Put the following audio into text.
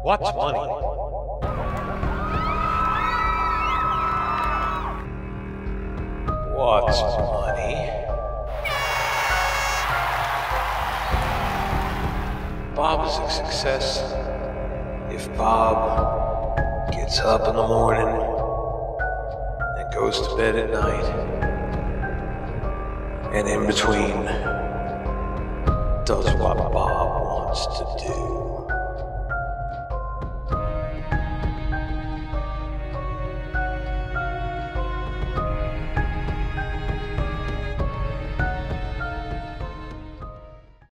What's money? What's money? Bob is a success if Bob gets up in the morning and goes to bed at night, and in between does what Bob wants to do.